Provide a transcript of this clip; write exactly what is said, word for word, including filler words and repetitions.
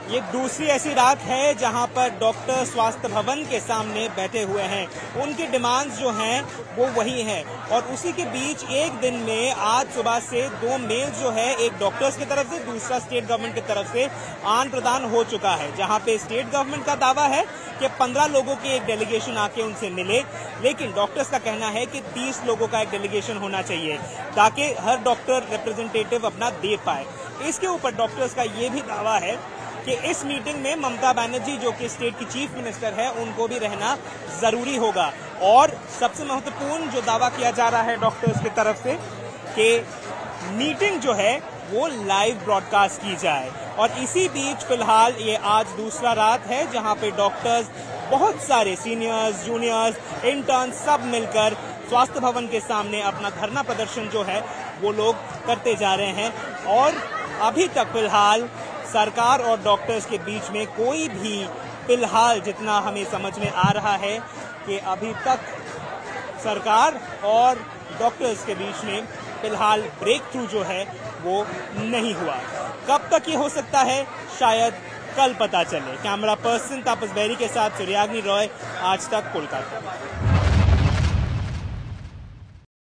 ये दूसरी ऐसी रात है जहां पर डॉक्टर स्वास्थ्य भवन के सामने बैठे हुए हैं। उनकी डिमांड्स जो हैं वो वही हैं और उसी के बीच एक दिन में आज सुबह से दो मेल जो है, एक डॉक्टर्स की तरफ से, दूसरा स्टेट गवर्नमेंट की तरफ से आदान प्रदान हो चुका है, जहां पे स्टेट गवर्नमेंट का दावा है कि पंद्रह लोगों की एक डेलीगेशन आके उनसे मिले, लेकिन डॉक्टर्स का कहना है कि तीस लोगों का एक डेलीगेशन होना चाहिए ताकि हर डॉक्टर रिप्रेजेंटेटिव अपना दे पाए। इसके ऊपर डॉक्टर्स का ये भी दावा है कि इस मीटिंग में ममता बनर्जी जो कि स्टेट की चीफ मिनिस्टर है उनको भी रहना जरूरी होगा। और सबसे महत्वपूर्ण जो दावा किया जा रहा है डॉक्टर्स की तरफ से कि मीटिंग जो है वो लाइव ब्रॉडकास्ट की जाए। और इसी बीच फिलहाल ये आज दूसरा रात है जहां पे डॉक्टर्स, बहुत सारे सीनियर्स, जूनियर्स, इंटर्न सब मिलकर स्वास्थ्य भवन के सामने अपना धरना प्रदर्शन जो है वो लोग करते जा रहे हैं। और अभी तक फिलहाल सरकार और डॉक्टर्स के बीच में कोई भी, फिलहाल जितना हमें समझ में आ रहा है कि अभी तक सरकार और डॉक्टर्स के बीच में फिलहाल ब्रेक थ्रू जो है वो नहीं हुआ। कब तक ये हो सकता है शायद कल पता चले। कैमरा पर्सन तापस बेरी के साथ सूर्याग्नि रॉय, आज तक, कोलकाता।